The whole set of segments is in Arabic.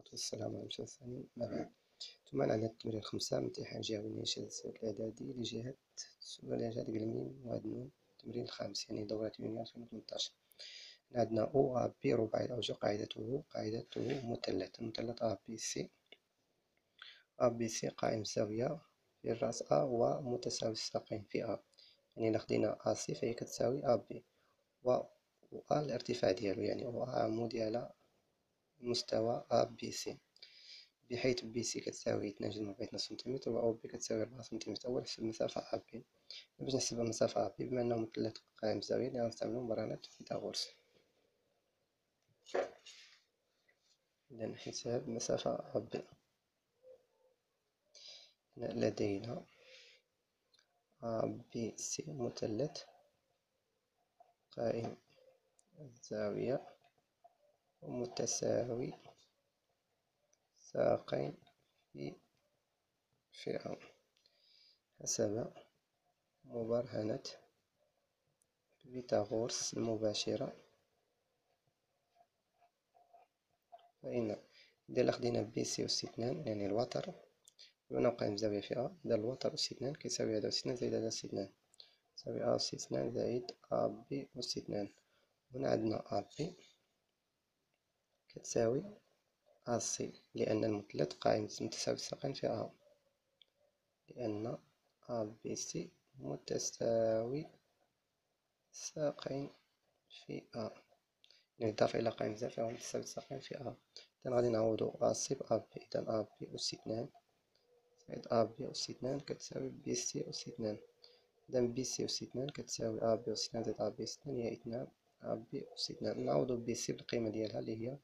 والسلام على المستوى الثاني ما بعد. ثم عندنا التمرين 5 امتحان جهوي نشاط السنة الإعدادي لجهة سؤال قلمين وعدنون. التمرين الخامس يعني دورة يونيو 2018. عندنا أو أ بي رباعي الأوجه قاعدته مثلث أ بي سي. أ بي سي قائم الزاوية في الرأس أ ومتساوي الساقين في أ، يعني إلا خدينا أ سي فهي كتساوي أ بي، و أ الارتفاع ديالو يعني أو أ عمودي على مستوى أ بي سي، بحيث بي سي كتساوي 2 سنتيمتر و أو بي كتساوي 4 سنتيمتر. أول نحسب المسافة أ بي. باش نحسب المسافة أ بي بما أنه مثلث قائم الزاوية غنستعملو مقارنة فيثاغورس. إذا حساب المسافة أ بي، لدينا أ بي سي مثلث قائم الزاوية ومتساوي ساقين في فئة حسب مبرهنة فيثاغورس المباشرة. فإن إذا خدينا بي سي أس 2 يعني الوتر، بما أنه قائم زاوية في أ، إذا الوتر أس 2 كيساوي هذا أس 2 زائد هذا أس 2 يساوي أ أس 2 زائد أ بي أس 2. هنا عندنا أ بي كتساوي أ سي، لأن المثلث قائم متساوي الساقين في أ، لأن أ بي سي متساوي الساقين في أ، بالإضافة إلى قائم الزاوية فهو متساوي الساقين في أ. إذا غادي نعوضو أ سي بأ بي، إذا أ بي أس 2 زائد أ بي أس 2 كتساوي بي سي أس 2. إذا بي سي أس 2 كتساوي أ بي أس 2 زائد أ بي أس 2 هي 2 أ بي أس 2. نعوضو بي سي بالقيمة ديالها اللي هي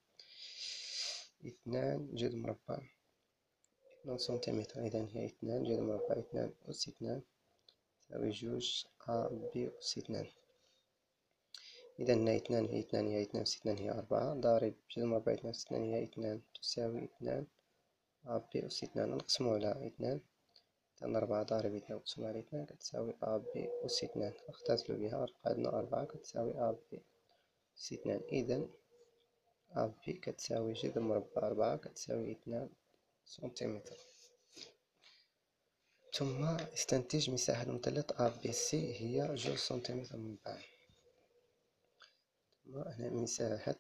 2 جذر مربع 2 سنتيمتر. إذا هي 2 جذر مربع 2 أس 2 تساوي 2 أ بي أس 2. إذا هنا 2 هي 2 هي 2 أس 2 هي 4 ضارب جذر مربع 2 أس 2 هي 2 تساوي 2 أ بي أس 2. نقسمو على 2، إذا 4 ضارب 2 مقسوم على 2 كتساوي أ بي أس 2. نختزلو بها ونبقى عندنا 4 كتساوي أ بي أس 2. إذا أ بي كتساوي جذر مربع 4 كتساوي 2 سنتيمتر. ثم استنتج مساحة المثلث أ بي سي هي 2 سنتيمتر مربع. ثم هنا مساحة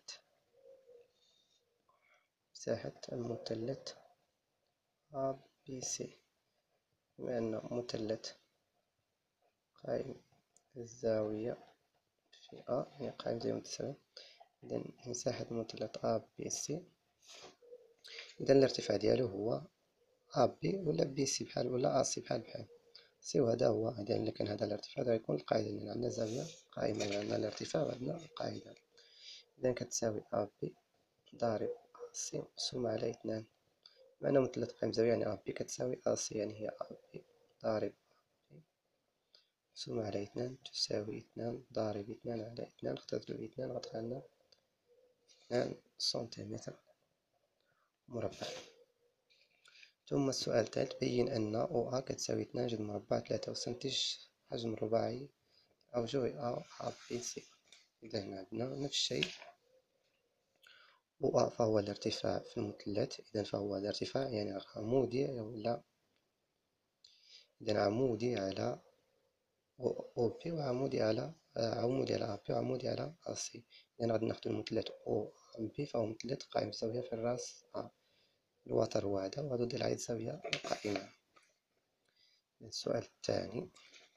المثلث أ بي سي، بما أنه مثلث قائم الزاوية في أ يعني قائم زاوية متساوية، إذا مساحة المثلث أ بي سي، إذا الارتفاع ديالو هو أ بي ولا بي سي بحال ولا أ سي بحال سي، وهذا هو. إذا إلا كان هذا الارتفاع غيكون القاعدة لأن عندنا زاوية قائمة، يعني عندنا الارتفاع وعندنا القاعدة. إذا كتساوي أ بي ضارب أ سي مقسومة على 2. بما أنه مثلث قائم زاوية يعني أ بي كتساوي أ سي، يعني هي أ بي ضارب أ بي مقسومة على 2 تساوي 2 ضارب 2 على 2. نختزلو 2 غتبقى لنا 2 سنتيمتر مربع. ثم السؤال الثالث، بين أن أو أ كتساوي 2 جذر مربع 3 واستنتج حجم رباعي أوجه أ بي سي. إذا هنا عندنا نفس الشيء، أو أ فهو الارتفاع في المثلث، إذا فهو الارتفاع يعني عمودي ولا، إذا عمودي على أو بي وعمودي على عمودي على أ بي وعمودي على أ سي. إذا غادي ناخدو المثلث أو بي فهو مثلث قائم الزاوية في الرأس أ، الوتر هو هذا وهادو ضلع الزاوية القائمة. السؤال الثاني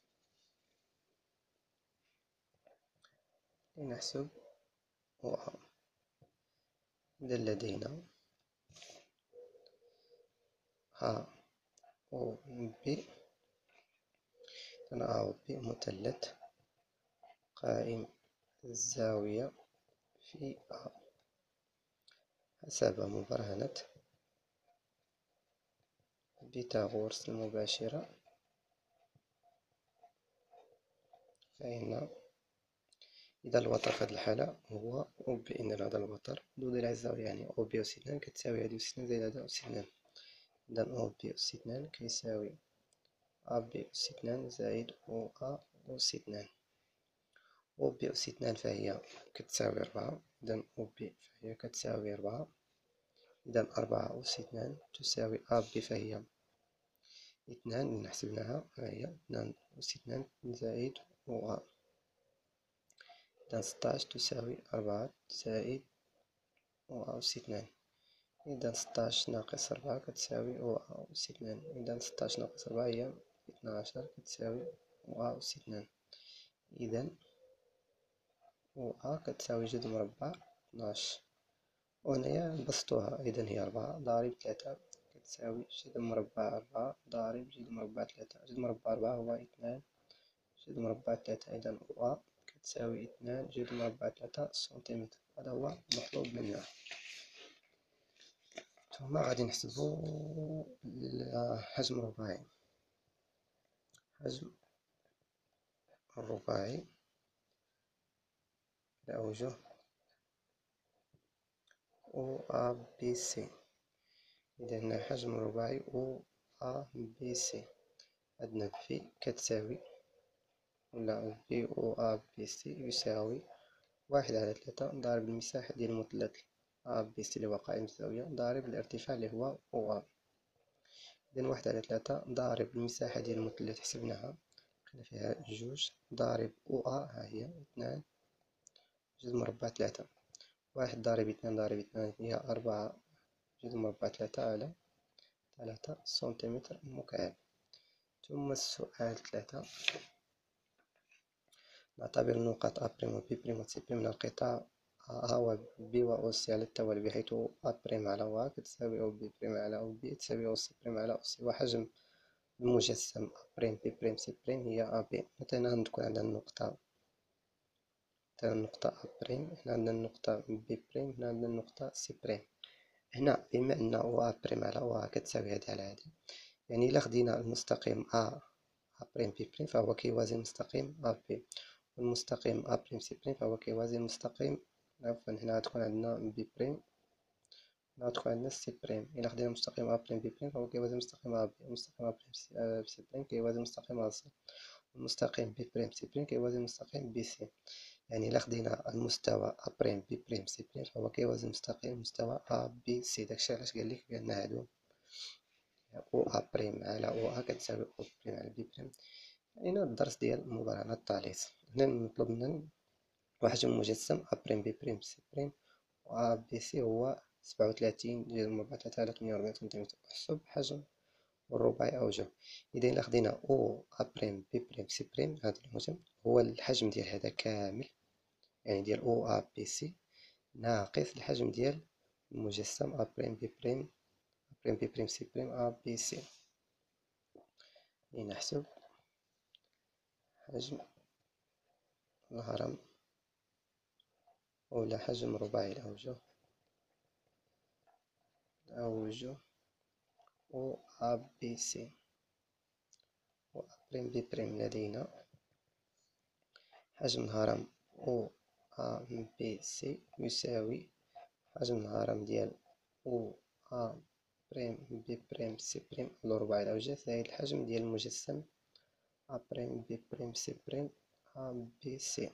لنحسب أو أ. إذا لدينا أ أو بي، أ أو بي مثلث قائم الزاوية في أ حسب مبرهنة فيثاغورس المباشرة. فإن إذا الوتر في هذه الحالة هو أو بي، إن هذا الوتر ذو ضلع الزاوية يعني أو بي أس 2 كتساوي هادي أس 2 زائد هذا أس 2. إذا أو بي أس 2 كيساوي أ بي أس 2 زائد أو أ أس 2. أو بي أس 2 فهي كتساوي 4، إذا أو بي فهي كتساوي 4. إذا 4 أس 2 تساوي أ ب، فهي 2 اللي حسبناها، هي 2 أس 2 زائد أو أ. إذا 16 تساوي 4 زائد أو أ أس 2. إذا 16 ناقص 4 كتساوي أو أ أس 2. إذا 16 ناقص 4 هي 12 كتساوي أو أ أس 2. إذا أو أ كتساوي جذر مربع 12. وهنايا بسطوها، إذا هي 4 ضارب 3 كتساوي جذر مربع 4 ضارب جذر مربع 3. جذر مربع 4 هو 2 جذر مربع 3. إذا أو أ كتساوي 2 جذر مربع 3 سنتيمتر. هذا هو المطلوب منا. ثم غادي نحسبو الحجم الرباعي. حجم الرباعي لأوجه أو أ بي سي. إذا هنا حجم الرباعي أو أ بي سي، عندنا في كتساوي ولا في أو أ بي سي يساوي 1/3 ضارب المساحة ديال المثلث أ بي سي اللي هو قائم الزاوية ضارب الارتفاع اللي هو أو أ. إذا 1/3 ضارب المساحة ديال المثلث حسبناها لقينا فيها 2 ضارب أو أ، ها هي 2 جذر مربع 3. 1 ضارب 2 ضارب 2 هي 4 جذر مربع 3 على 3 سنتيمتر مكعب. ثم السؤال 3، نعتبر النقاط أ بريم و بي بريم و سي بريم من القطاع أ و بي و أو سي على التوالي، بحيث أ بريم على أو أ كتساوي أو بي بريم على أو بي تساوي أو سي بريم على أو سي. وحجم المجسم أ بريم بي بريم سي بريم هي أ بي. مثلا تكون عندنا النقطة أ بريم، هنا عندنا النقطة بي بريم، هنا عندنا النقطة سي بريم. هنا بما أن أو أ بريم على أو أ كتساوي هادي على هادي، يعني إلا خدينا المستقيم أ بريم بي بريم فهو كيوازي المستقيم أ بي، والمستقيم أ بريم سي بريم فهو كيوازي المستقيم، عفوا هنا غتكون عندنا بي بريم، هنا غتكون عندنا سي بريم. إلا خدينا المستقيم أ بريم بي بريم فهو كيوازي المستقيم أ بي، والمستقيم أ بريم سي بريم كيوازي المستقيم أ سي، والمستقيم بي بريم سي بريم كيوازي المستقيم بي سي. يعني إلا خدينا المستوى أ بريم بي بريم سي بريم فهو كيوازي المستقيم مستوى أ بي سي. داكشي علاش قالك بأن هادو أو أ بريم على أو أ كتساوي أو بريم على بي بريم. هنا الدرس ديال مبرهنات التعليص. هنا مطلوب منا وحجم المجسم أ بريم بي بريم سي بريم و أ بي سي هو 37 جذر مربع 3 على 48 سنتيمتر. احسب حجم الرباعي أوجه. إذا إلا خدينا أو أ بريم بي بريم سي بريم، هذا الحجم هو الحجم ديال هذا كامل، يعني ديال أو أ بي سي ناقص الحجم ديال المجسم أ بريم بي بريم بي بريم سي بريم أ بي سي. لنحسب حجم الهرم أو حجم رباعي الأوجه أو أ بي سي و أ بريم بي بريم. لدينا حجم الهرم أو أ بي سي يساوي حجم الهرم ديال أو أ بريم بي بريم سي بريم الرباعي الأوجه زائد الحجم ديال المجسم أ بريم بي بريم سي بريم أ بي سي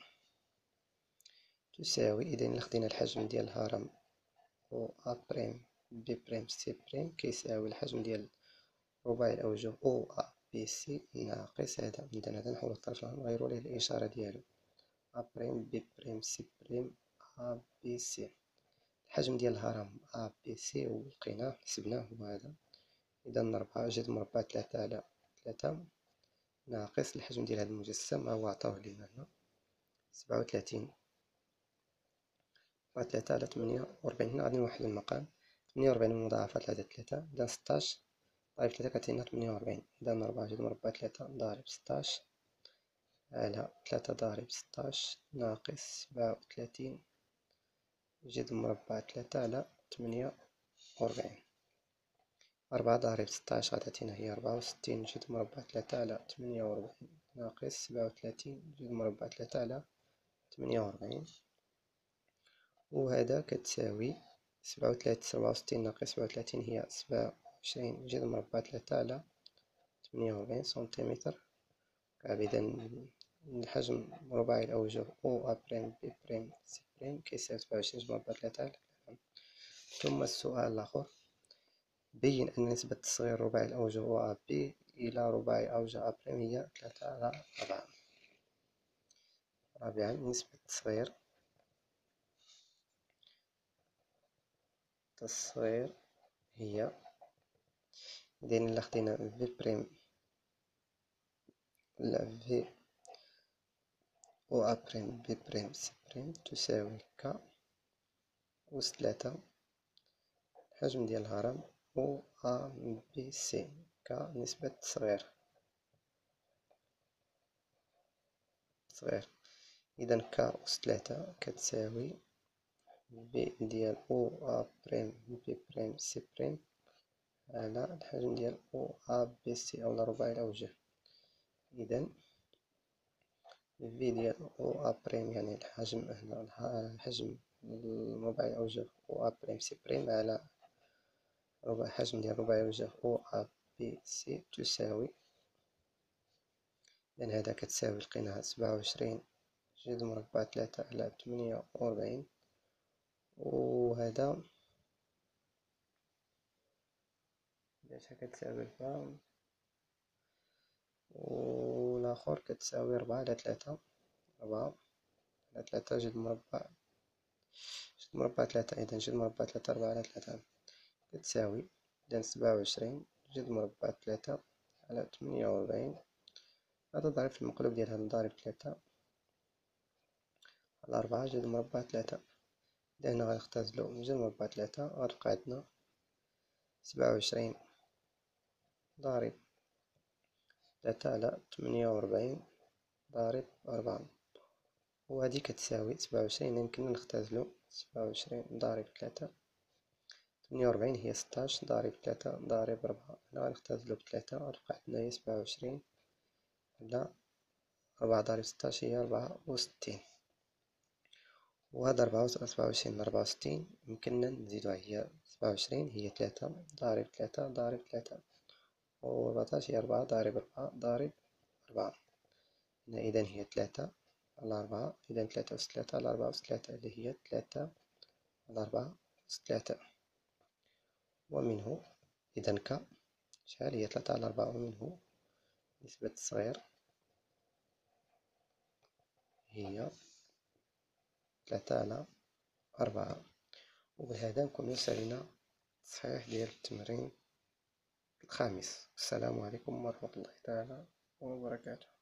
تساوي. إذا إلا خدينا الحجم ديال الهرم أو أ بريم بي بريم سي بريم كيساوي الحجم ديال رباعي الأوجه أو أ بي سي ناقص هذا، إذا هذا نحول الطرف نغيرو ليه الإشارة ديالو أ بريم بي بريم سي بريم أ بي سي. الحجم ديال الهرم أ بي سي هو لقيناه حسبناه هو هذا. إذا 4 جذر مربع 3 على 3 ناقص الحجم ديال هذا المجسم هو عطاوه لينا هنا 37 3 على 48. هنا غادي نوحدو المقام 48 مضاعفات لهاد 3. إذا 16 ضرب 3 كتعطينا 48. إذا 4 جذر مربع 3 ضارب 16 على 3 ضارب 16 ناقص 37 جذر مربع 3 على 48. 4 ضارب 16 غتعطينا هي 64 جذر مربع 3 على 48 ناقص 37 جذر مربع 3 على 48. وهذا كتساوي 67 ناقص 37 هي 27 جذر مربع 3 على 48 سنتيمتر مكعب. إذا الحجم رباعي الأوجه أو أ بريم بي بريم سي بريم كيساوي 27 جذر مربع 3 على 3. ثم السؤال الآخر: بين أن نسبة تصغير رباعي الأوجه هو بي إلى رباعي أوجه أبريم هي 3/4. رابعا، نسبة تصغير هي، إذا إلا خدينا في بريم ولا في أو أبريم بي بريم سي بريم تساوي ك أس 3 الحجم ديال الهرم أو أ بي سي كنسبة تصغير. إذا ك أس 3 كتساوي بي ديال أو أ بريم بي بريم سي بريم على الحجم ديال أو أ بي سي أولا رباعي الأوجه. إذا في ديال أو أ بريم يعني الحجم رباعي الأوجه أو أ بريم سي بريم على حجم ديال رباعي الأوجه أو أ بي سي تساوي، لأن هذا كتساوي لقيناها 27 جذر مربع 3 على 48، وهذا لقيتها كتساوي 4، والآخر كتساوي 4 على 3، 4 على 3 جذر مربع 3. إذا جذر مربع 3 4 على 3 كتساوي إذا 27 جذر مربع 3 على 48. هذا ضارب في المقلوب ديال هذا ضارب 3 على 4 جذر مربع 3. إذا هنا غنختزلو جذر مربع 3 غتبقى عندنا 27 ضارب 3 على 48 ضارب 4، وهذه كتساوي 27. يمكننا نختزلو 27 ضارب 3، 48 هي 16 ضارب 3 ضارب 4، هنا غنختزلو ب3 غتبقى عندنا هي 27 على 4 ضارب 16 هي 64. وهذا 27 64 يمكننا نزيدوها، هي 27 هي 3 ضارب 3 ضارب 3، و 14 هي 4 ضارب 4 ضارب 4. إذا هي 3 على 4، إذا 3 أس 3 على 4 أس 3 اللي هي 3 على 4 أس 3. ومنه إذا ك شحال هي 3 على 4، ومنه نسبة الصغير هي 3 على 4. وبهذا نكون وصلنا التصحيح ديال التمرين الخامس. السلام عليكم ورحمة الله تعالى وبركاته.